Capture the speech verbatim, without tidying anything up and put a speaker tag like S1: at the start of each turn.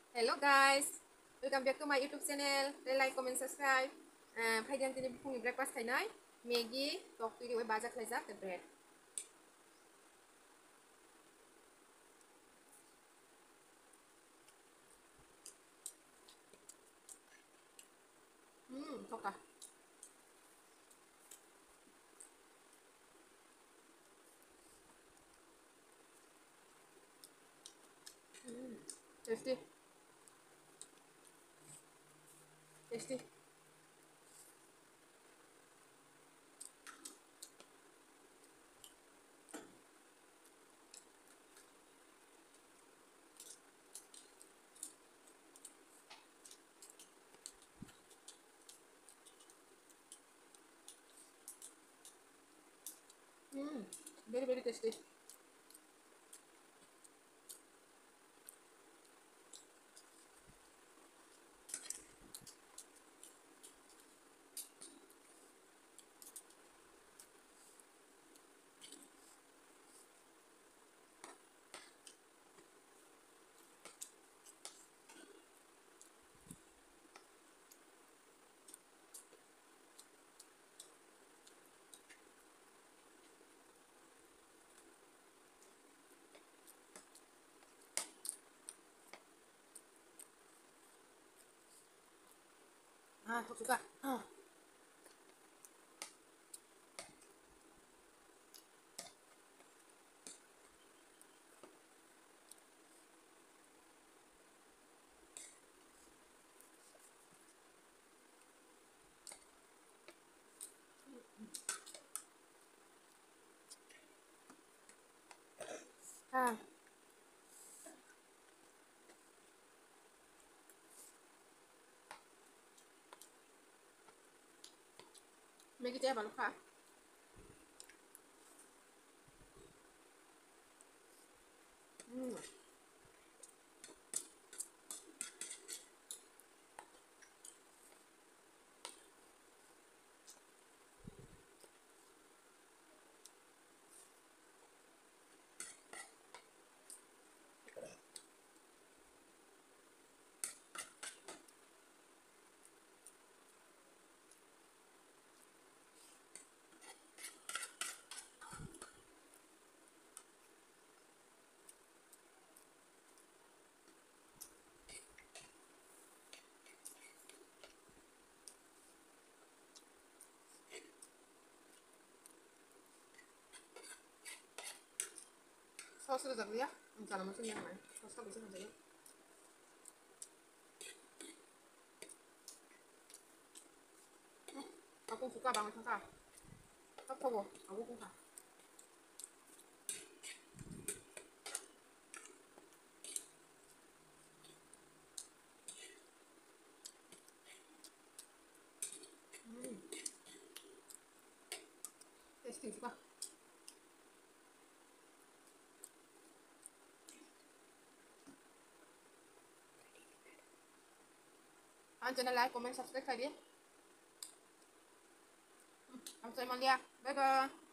S1: Hello guys, welcome back to my YouTube channel. Please like, comment, subscribe. Uh, Phải đăng tin phung breakfast thay này. Maggi, tok tùy với ba giặc lấy giặc the bread. Hmm, tok à. Hmm, tasty, tasty. Hmm, very very tasty. Ah, tok suka. Ah. Ah, Maggi teh baru kah? Hmm, sausnya udah ya. Enggak lama sih yang lain. Sausnya bisa aja ya. Aku suka banget suka. Apa kok? Aku suka. Hmm, tasty suka. Anh channel like, comment, subscribe kali ya. Aku saya Malia. Bye bye.